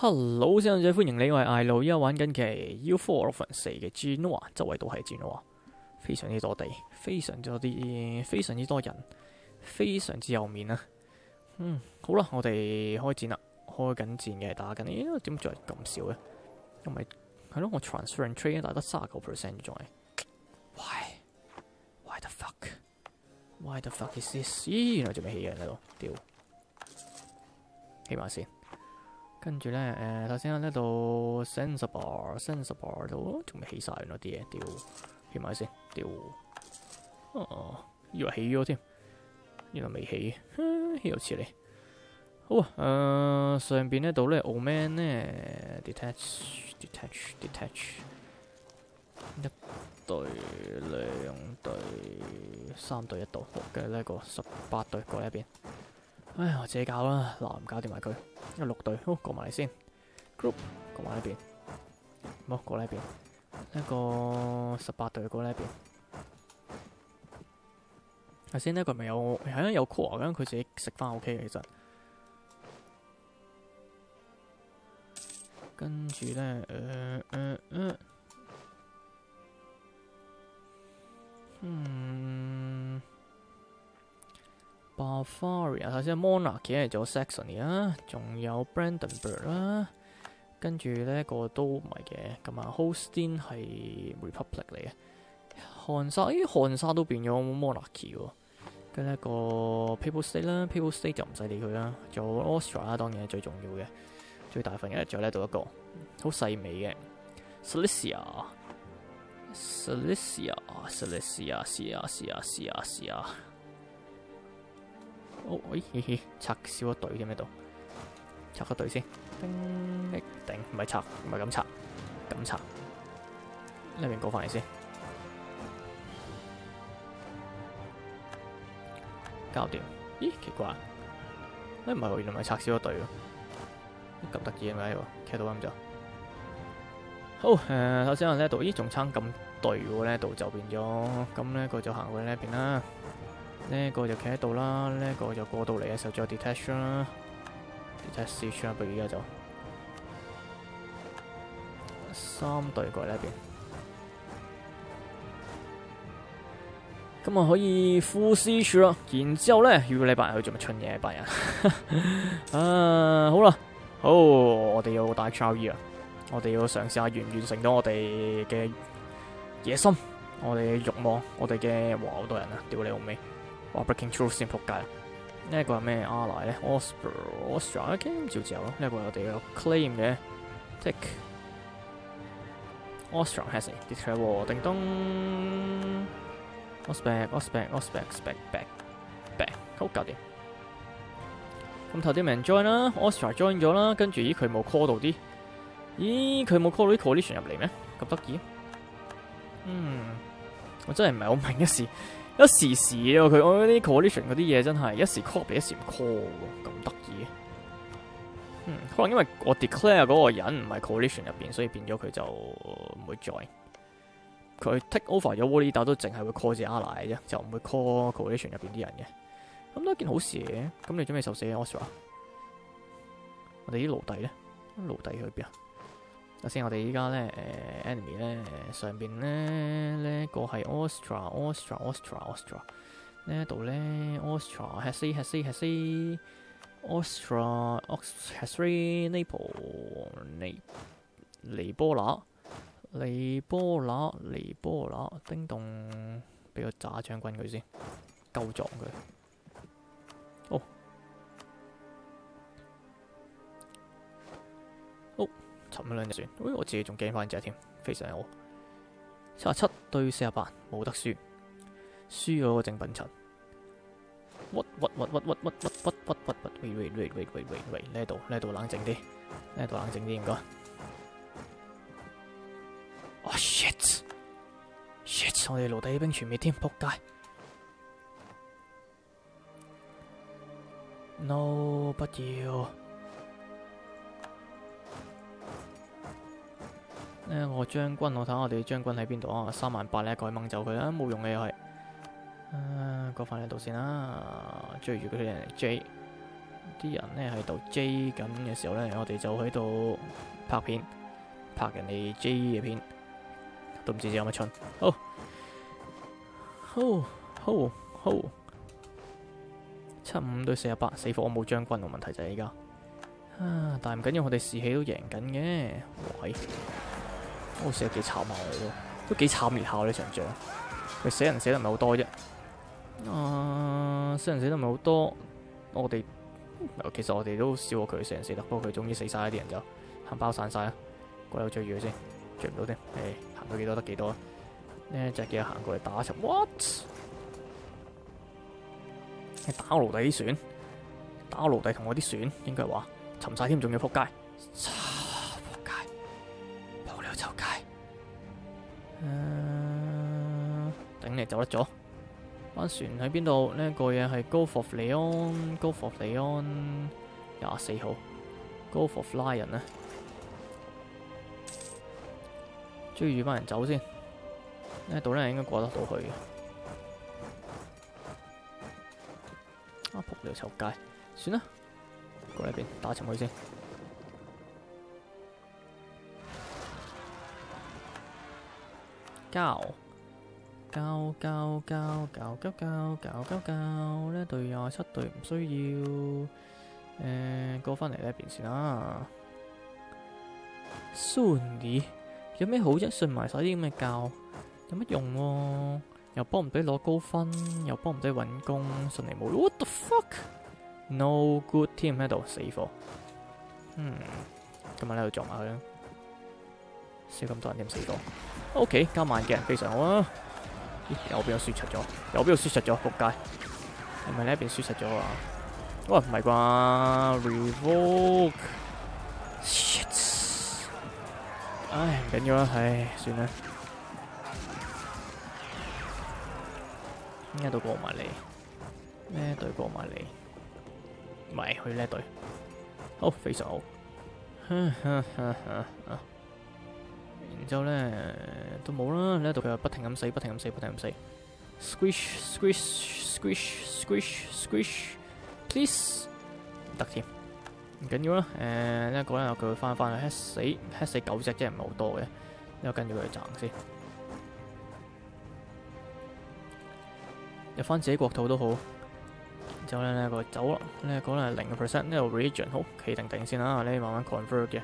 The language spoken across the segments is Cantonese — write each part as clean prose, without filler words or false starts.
Hello，小姐歡迎你，我係艾路，依家玩緊嘅 U4 4嘅 Genoa， 周圍都係 Genoa， 非常之多地，非常之多人，非常之有面啊！好啦，我哋開戰啦，開緊戰嘅，打緊，咦？點解咁少嘅？因為係咯，我 transfer and trade 打得39%仲係 ，why the fuck is this？ 咦，原來仲未起嘅喺度，屌，起碼先。跟住咧，頭先喺呢度 Sensible 度仲未起晒，原來啲嘢，屌，起埋先，屌，以為起咗添，原來未起，又似你。好啊，上邊呢度咧 ，Old Man 咧 detach， 一隊、兩隊、三隊一度，跟住呢個18隊過嚟一邊。唉，我自己搞啦，嗱唔搞掂埋佢。因為6隊，好過埋嚟先 ，group 過埋呢邊，好過呢邊，一個18隊過呢邊。頭先呢個咪有有 core 嘅，佢自己食翻 OK 嘅其實。跟住咧，Bavaria 頭先 Monarchy 係做 Saxony 啦，仲有 Brandenburg 啦，跟住呢個都唔係嘅，咁啊 Holstein 係 Republic 嚟嘅，漢沙都變咗 Monarchy 喎，跟住呢個 Papal State 啦 ，Papal State 就唔使理佢啦，仲有 Austria 啦，當然係最重要嘅，最大份嘅，仲有呢度一個好細微嘅 Silesia。哦，咦，拆少一隊添喺度，拆個隊先，叮一定唔係咁拆，呢邊過翻嚟先，搞掂。咦，奇怪，唔係喎，原來唔係拆少一隊喎，咁得意嘅咩喎，企到咁就。好，首先喺呢度，咦，仲差咁隊喎，呢度就變咗，咁呢個就行過去呢邊啦。呢個就企喺度啦，呢個就過到嚟嘅時候再 detach 啦 ，detach switch 啦，不如而家就3隊過嚟呢邊，咁啊可以 full siege 啦。然之後咧，如果你白人去做乜春嘢，白人好啦，好，我哋要打 Charlie 啊，我哋要嘗試下完唔完成到我哋嘅野心，我哋嘅慾望，我哋嘅好多人啊，屌你老味！話 breaking through 先仆街，呢一個係咩 ally 咧 ？Austria OK 照咯，呢一個我哋有 claim 嘅 take Austria has a declare 叮咚 Austria back 好搞掂。咁頭啲人 join 啦 ，Austria join 咗啦，跟住咦佢冇 call 到啲，咦佢冇 call 到啲 coalition 入嚟咩？咁得意？我真係唔係好明一時喎，佢我啲 coalition 嗰啲嘢真係一時 call 一時唔 call 喎，咁得意。可能因為我 declare 嗰個人唔係 coalition 入邊，所以變咗佢就唔會 join。佢 take over 咗 war leader 都淨係會 call 隻 ally 啫，就唔會 call coalition 入邊啲人嘅。咁都係件好事嘅。咁你準備受死 Austria？ 我哋啲奴隸咧，奴隸去邊啊？首先我哋依家咧，enemy 咧上邊咧呢個係 Austria 呢度咧 Austria has Naples 尼波拿，叮咚，俾個炸將軍佢先，鳩撞佢。沉咗兩隻船，我自己仲驚翻隻添，非常好。77對48，冇得輸，輸咗個正品層。喂，呢度冷靜啲，唔該。哦 shit， 我哋奴隸兵全滅添，仆街。No， 不要。我將軍，我睇下我哋將軍喺邊度啊？38000咧，改掹走佢啦，冇用嘅又係。過翻嚟度先啦，追住佢哋人嚟追。 啲人咧喺度 J 緊嘅時候咧，我哋就喺度拍片，拍人哋 J 嘅片，都唔知有乜春。好，好，75對48，死火我冇將軍喎，問題就係而家。啊，但係唔緊要，我哋士氣都贏緊嘅。喂，好似幾慘下嚟咯，都幾慘烈下呢場仗。佢死人死得唔係好多啫。死人死得唔係好多，我哋其實我哋都少過佢死人死得，不過佢終於死晒啲人就行包散晒啦。鬼佬追住佢先，追唔到添。行到幾多得幾多啊？呢隻嘢行過嚟打一場 ，what？ 你打我奴隸啲船，打我奴隸同我啲船，應該係話沉晒添，仲要撲街，撲街，冇料走街。頂你走得咗。班船喺邊度？呢個嘢係 Gulf of Leon，Gulf of Leon 24號 ，Gulf of Lion 啊！追住班人走先，呢度咧應該過得到去嘅。仆你臭街，算啦，過呢邊打沉佢先。交。呢隊27隊唔需要，過返嚟呢邊先啦。Sunny 有咩好啫？信埋晒啲咁嘅教，有乜用喎？又幫唔到攞高分，又幫唔到揾工，順利冇。What the fuck？No good team 喺度死火。今日喺度撞埋佢啦，少咁多人點死火 ？OK， 加慢嘅人非常好啊。右邊有輸出咗，右邊有輸出咗，仆街！係咪呢一邊輸出咗啊？喂，唔係啩 ？Revoke shit！ 唉，唔緊要啦，唉，算啦。呢一隊過埋嚟，呢一隊過埋嚟，唔係去呢一隊。好，非常好。然之後咧都冇啦，呢度佢又不停咁死，不停咁死，不停咁死。Squish，please 唔得添，唔緊要啦。呢一個咧佢會翻去 head 死9隻，即係唔係好多嘅，因為跟住佢去掙先，入翻自己國土都好。然之後咧呢個走啦，呢個咧係0%，呢個 region 好企定定先啦，你慢慢 convert 嘅。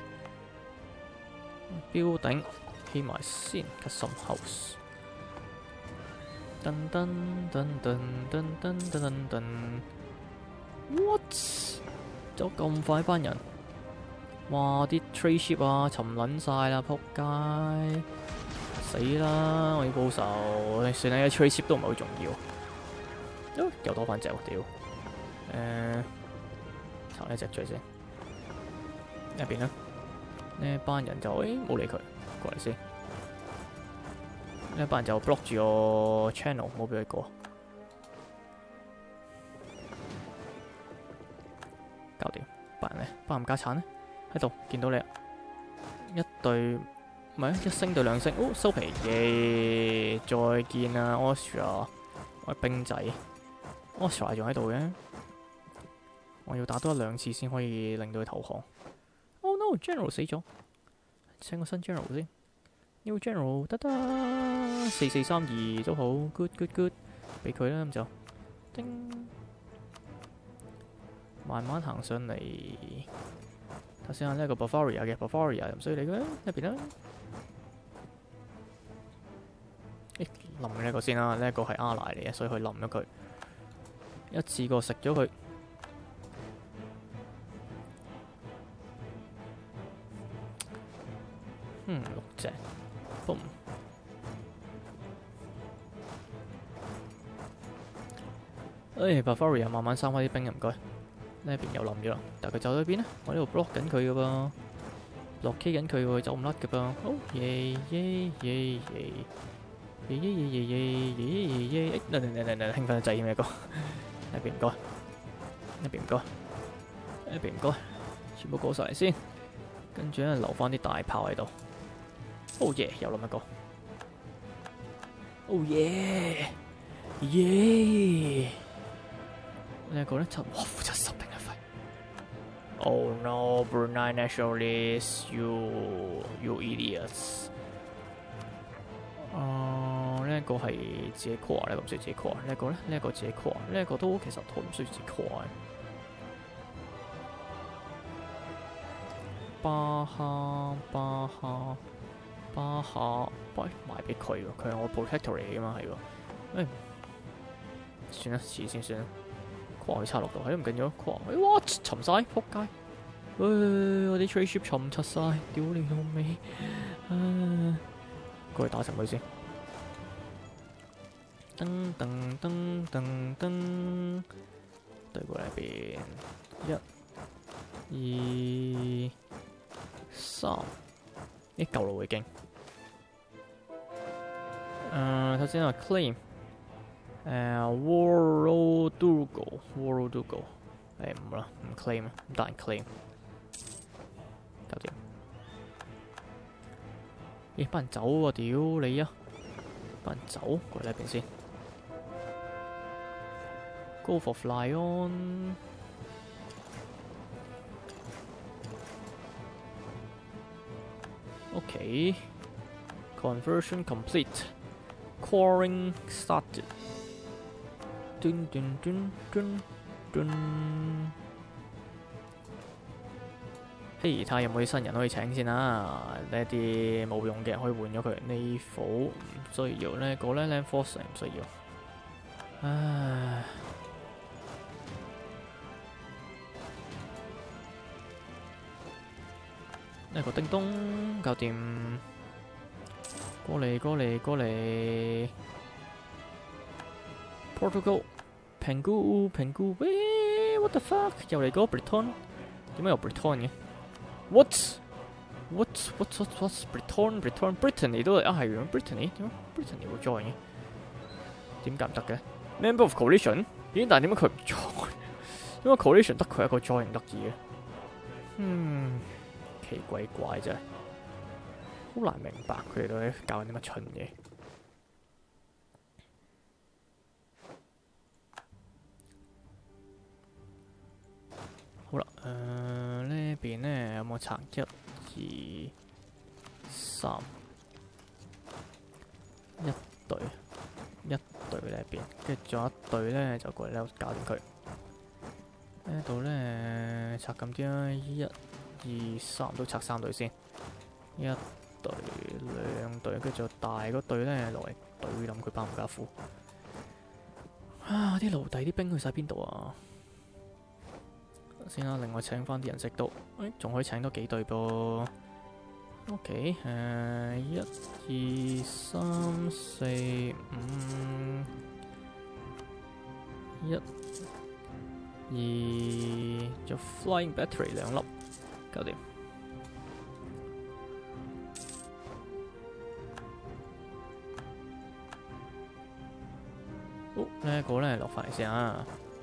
標頂起埋先 ，custom house。噔噔噔噔噔噔噔噔 ，what？ 走咁快班人，哇！啲 trade ship 啊沉撚晒啦，撲街！死啦！我要報仇，算啦，啲 trade ship 都唔係好重要。又多翻隻喎，屌！拆呢隻最先，一邊啦。呢班人就冇理佢，過嚟先。呢班人就 block 住個 channel， 冇俾佢過。搞掂，班人咧，班冚家產咧喺度，見到你啊！一隊唔係一星對兩星，哦收皮耶！再見啊 Austria， 我係兵仔 ，Austria 仲喺度嘅，我要打多1-2次先可以令到佢投降。Oh no，General 死咗，請個新 General 先。New General 得4432都好 ，good， 俾佢啦咁就，叮，慢慢行上嚟。睇先下呢一個 Bavaria 嘅 Bavaria 唔需要理佢啦，一邊啦。冧呢一個先啦，呢一個係阿賴嚟嘅，所以佢冧咗佢，一次過食咗佢。6隻 ，boom！ Bavaria 慢慢生翻啲兵，唔該。呢一邊又冧咗啦，但係佢走咗邊咧？我呢度 block 緊佢噶噃，block 緊佢喎，走唔甩噶噃。好耶！嚟，興奮仔咩歌？呢邊唔該，呢邊唔該，呢邊唔該，全部過晒嚟先，跟住咧留翻啲大炮喺度。Oh yeah， 又冧一個。Oh yeah， 呢一個咧就哇負70定係廢。 Oh no, Brunei nationalists, you idiots！ 呢一個係自己 core 呢個唔需要自己 core， 呢一個咧，呢一個自己 core， 呢一個都其實好唔需要自己 core。巴哈，喂，賣俾佢喎，佢係我 protector 嚟㗎嘛，係喎。算啦，遲先算啦。core 佢插落度，係都唔緊要 core， 哇，沉晒，仆街！我啲 trade ship 沉柒晒，屌你老味！過去打沉佢先。噔，對過嚟邊，一、二、三，咦夠啦喎已經。頭先話 claim， Worodugo， 唔啦，唔 claim， 唔得人 claim， 搞掂。咦，班人走喎，屌你啊！班人走，過嚟呢邊先。Go for fly on。Okay. Conversion complete. Coring started. 嘿，睇下有冇啲新人可以請先啦。呢啲冇用嘅可以換咗佢。Naval 唔需要，呢個咧 Land Force 唔需要。唉。呢個叮咚搞掂，過嚟 Portugal， 評估，喂 ，what the fuck， 又嚟個 Briton， 點解有 Briton 嘅 ？What Brittany 都係係樣 Brittany 點解 Brittany 會 join 嘅？點解唔得嘅 ？Member of Coalition， 咦？但係點解佢唔 join？ 因為 Coalition 得佢一個 join 唔得意嘅，奇怪真係，好難明白佢哋到底教緊啲乜蠢嘢。好啦，呢邊呢有冇拆1、2、3，一隊呢邊，跟住仲有一隊呢就過嚟呢度搞掂佢。呢度呢拆咁啲啦，1、2、3都拆3隊先，一隊、兩隊，跟住大嗰隊咧落嚟懟冧佢班冚家虎。啊！啲奴隸啲兵去晒邊度啊？先啦，另外請翻啲人食到，仲可以請多幾隊噃。OK， 1、2、3、4、5，1、2，就 Flying Battery 2粒。搞掂。呢一個咧落翻嚟先啊。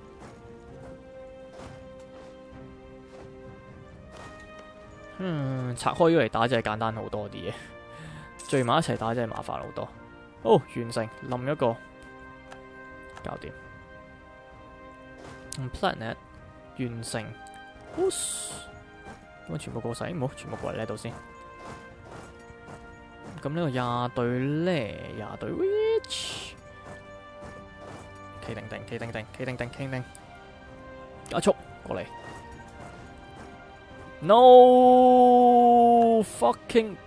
拆開咗嚟打真係簡單好多啲嘢，聚埋一齊打真係麻煩好多。好，完成，冧一個，搞掂。Planet 完成。咁全部過晒，唔好全部過嚟呢度先。咁呢個20隊咧，20隊 ，which 企定，加速過嚟。No fucking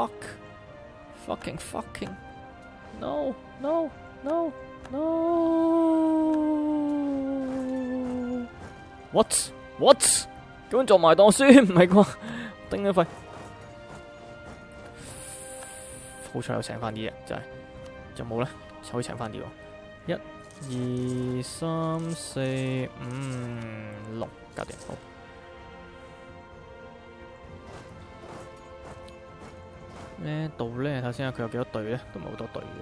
no. What？ 根本撞埋當輸，唔係啩？頂你肺！好彩有請翻啲嘢，真係就冇咧，可以請翻啲喎。1、2、3、4、5、6，搞掂好。呢度咧睇先下佢有幾多隊咧，都唔係好多隊嘅。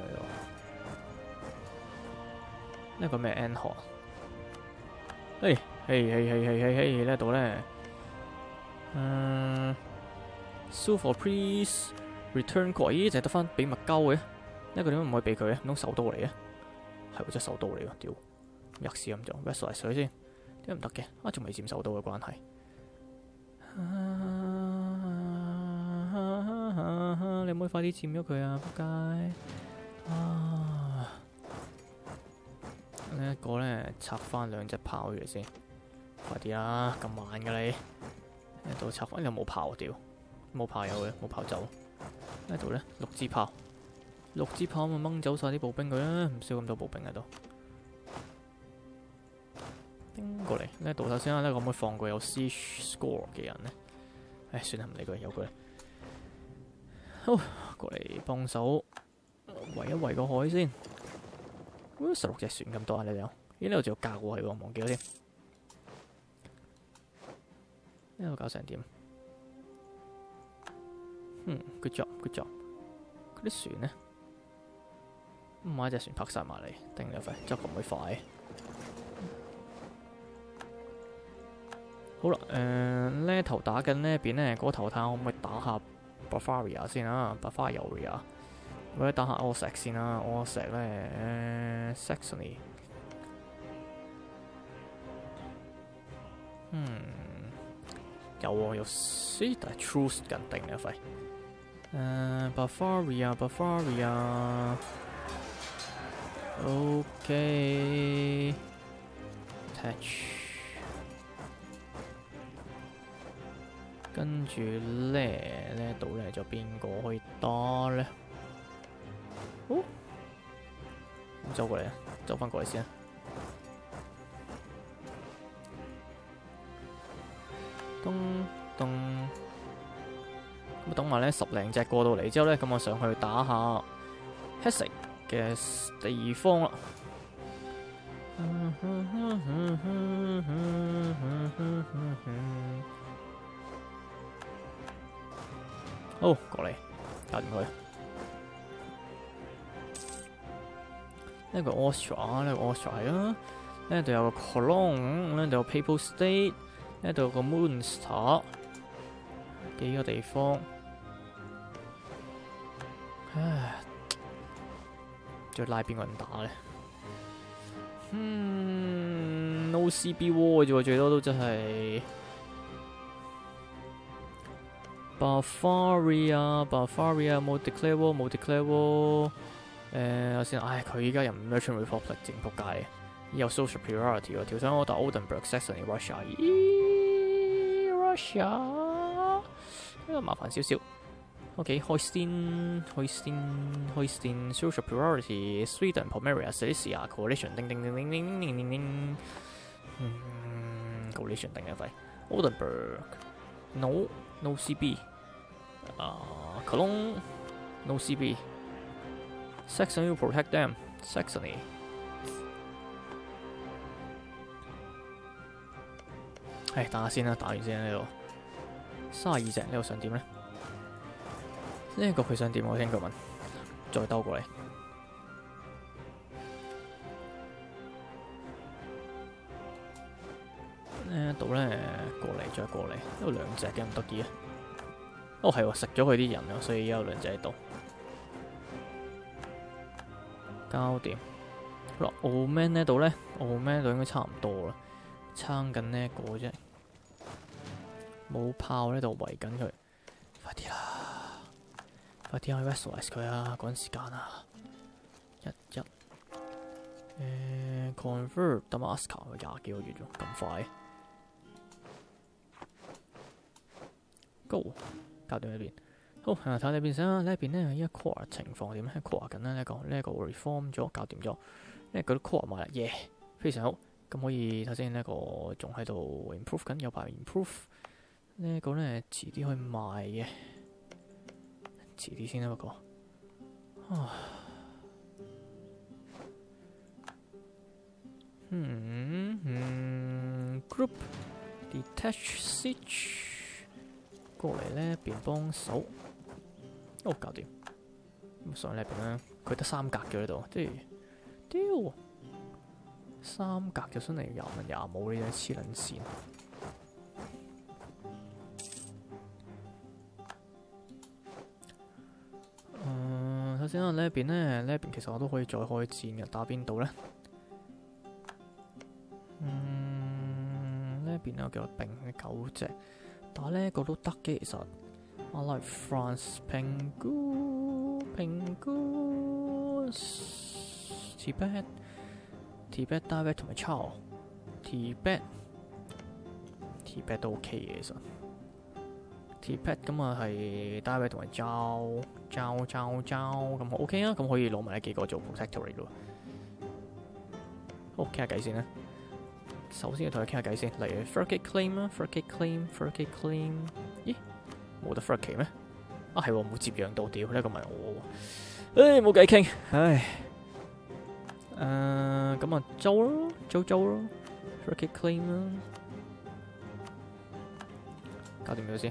呢個咩 N 河？嘿，呢度咧，Sue for please return 咦，就係得翻俾麥鳩嘅。呢個點解唔可以俾佢嘅？唔通首都嚟嘅？係喎，真係首都嚟喎！屌，吔屎咁做 ，rest 嚟水先，點解唔得嘅？仲未佔首都嘅關係。 你可唔可以快啲佔咗佢啊！仆街啊！呢一個咧拆翻2隻炮出嚟先，快啲啦！咁慢㗎你，呢度拆翻有冇炮掉？冇炮有嘅，冇炮走。呢度咧6支炮，6支炮咪掹走晒啲步兵佢啦，唔需要咁多步兵喺度。叮過嚟呢度首先呢，可唔可以放個有 C score 嘅人呢？唉，算啦，唔理佢，由佢。好，過嚟幫手圍一圍個海先。16隻船咁多啊！你哋有？咦，呢度仲有架喎，係喎，忘記咗添。呢度搞成點？good job。嗰啲船呢？唔買隻船泊晒埋嚟，頂你肺，執咁鬼快。好啦，呢頭打緊呢邊呢，嗰頭睇下可唔可以打下 Bavaria 先啊 ，Bavaria， 或者打下 Ossex 先啦 ，Ossex 呢 Saxony， 有喎，有 C， 但係 truce 緊定你肺。Bavaria，OK，Touch。跟住咧，呢度咧就邊個可以打咧？哦，咁走過嚟啊，走翻過嚟先啊！咚咚，咁等埋咧10零隻過到嚟之後咧，咁我上去打下 Hesse 嘅地方啦。好，過嚟，搞掂佢。呢個 Austria， 呢個 Austria 係啊。呢度有個 Cologne， 呢度有 Papal State， 呢度有個 Munster， 幾個地方。唉，仲要拉邊個人打咧？No CB War 嘅啫喎，最多都真係。Bavaria 冇 declare war， 冇 declare war。我先，佢依家又唔 Merchant Republic， 正仆街。有 social superiority 喎，調上我打 Oldenburg、Saxony、Russia， 呢個麻煩少少。OK，Holstein social superiority，Sweden、Pomerania、Silesia coalition， 叮叮叮叮叮叮叮叮。coalition 定一廢。Oldenburg，no CB。Cologne no CB。Saxony will protect them。Saxony。打下先啦，打完先啦呢度。32隻，呢度想點呢？呢個佢想點？我聽佢問，再兜過嚟。呢度咧過嚟，再過嚟，呢度2隻嘅唔得意啊！哦係喎，食咗佢啲人啊，所以有2隻喺度。搞掂。好啦，澳 man 呢度咧，澳 man 度應該差唔多啦，撐緊呢一個啫。冇炮呢度圍緊佢，快啲啦！快啲去 Westwise 佢啊！趕時間啊！convert Damascus 20幾個月喎，咁快 ？Go， 搞掂呢邊。好，睇下呢邊先啦。呢邊呢，依家 core 情況點咧 ？core 緊啦，呢一個 reform 咗，搞掂咗。呢個 core 埋啦，耶，非常好。咁可以睇先呢個仲喺度 improve 緊，有排 improve。呢個呢，遲啲可以賣嘅，遲啲先啦不過。Group detach siege 過嚟呢邊幫手，搞掂。咁上呢邊呢，佢得3格嘅呢度，即係屌3格就真係廿文廿武呢啲黐撚線。首先呢一邊呢，呢一邊其實我都可以再開戰嘅，打邊度呢？呢一邊有幾多兵？9隻打呢個都得嘅，其實。I like France Pingu Tibet David 同埋 Chow Tibet 都 OK 嘅，其實 Tibet 咁啊係 David 同埋 Chow 咁 OK 啊，咁可以攞埋呢幾個做 protectorate 咯。好，傾下偈先啦。首先要同佢傾下偈先，例如 Frigate Claim 啦 ，Frigate Claim， 咦？冇得 frigate 咩？啊係喎，冇接壤到，屌呢個咪我喎，冇計傾，唉，咁啊租咯，frigate claim 啦，搞掂咗先。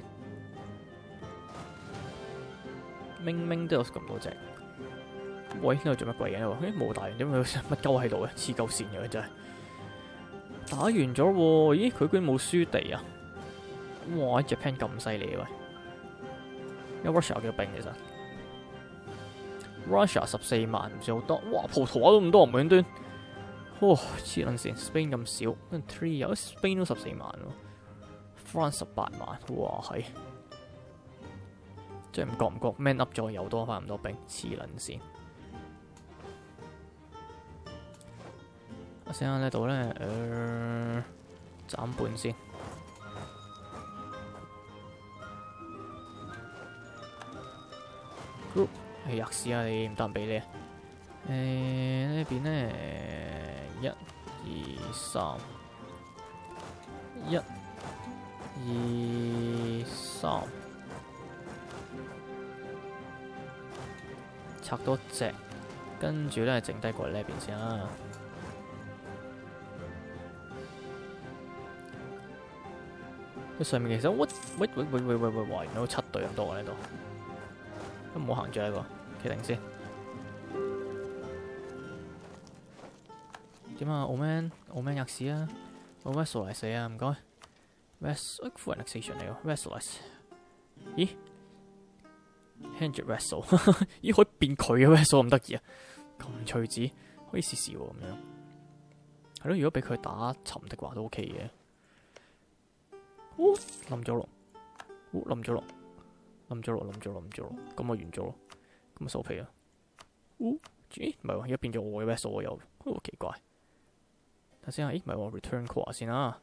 明都有咁多隻，喂，呢度做乜鬼嘢喎？冇大人點解乜鳩喺度嘅？黐鳩線嘅真係。打完咗喎，咦？佢居然冇輸地啊！哇！Japan 咁犀利喂！有 Russia 幾多兵其實 ？Russia 14萬唔算好多，哇！葡萄牙都咁多，唔無端端，哇！黐撚線 ，Spain 咁少 ，3有 Spain 都14萬喎 ，France 18萬，哇係，即係唔覺 man up 咗又多翻咁多兵，黐撚線。我先喺呢度咧，斬半先。係吔屎啊！你唔得唔俾你啊！呢邊咧1、2、3，1、2、3，拆多隻，跟住咧剩低過嚟呢邊先啦。佢上面其實喂，原來有7隊咁多喺度。都唔好行住呢個，企定先。點啊 ？Oman 吔屎啊 ！Vessel 嚟死啊！唔該。Vessel 富人 annexation 嚟喎 ，Vessel。咦 ？Hundred Vessel， 咦可以變佢嘅 Vessel 咁得意啊！咁趣旨，可以試試喎咁樣。係咯，如果俾佢打沉的話都 OK 嘅。冧咗落，冧咗落。咁我完咗咯，咁收皮啦。咦，唔係喎，而家變咗我嘅 vessel 又，好奇怪。睇先啊，咦，唔係喎 ，return core 先啊。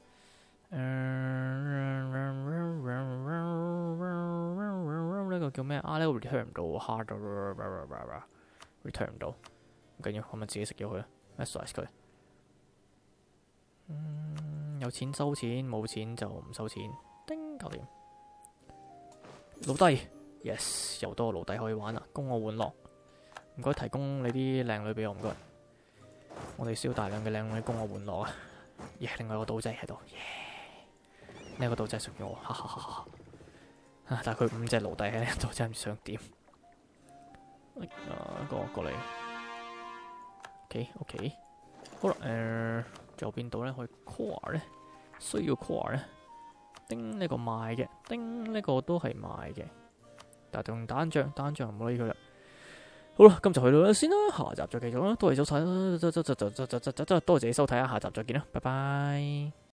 呢個叫咩啊？呢個 return 唔到 hard，return 唔到，唔緊要，我咪自己食咗佢啦 ，massage 佢。有錢收錢，冇錢就唔收錢。叮，搞掂。奴隸 ，yes， 又多個奴隸可以玩啦，供我玩樂。唔該提供你啲靚女俾我，唔該。我哋需要大量嘅靚女供我玩樂啊！另外個島仔喺度，呢個島仔屬於我，哈哈哈哈。但係佢5隻奴隸喺呢度，真係唔想點。過嚟。OK， 好啦，仲有邊度咧？可以 core 咧？需要 core 咧？叮呢個賣嘅，叮呢個都係賣嘅，但係用單張唔好理佢啦。好啦，今集去到呢先啦，下集再繼續啦。多謝收睇，多謝收睇啊！下集再見啦，拜拜。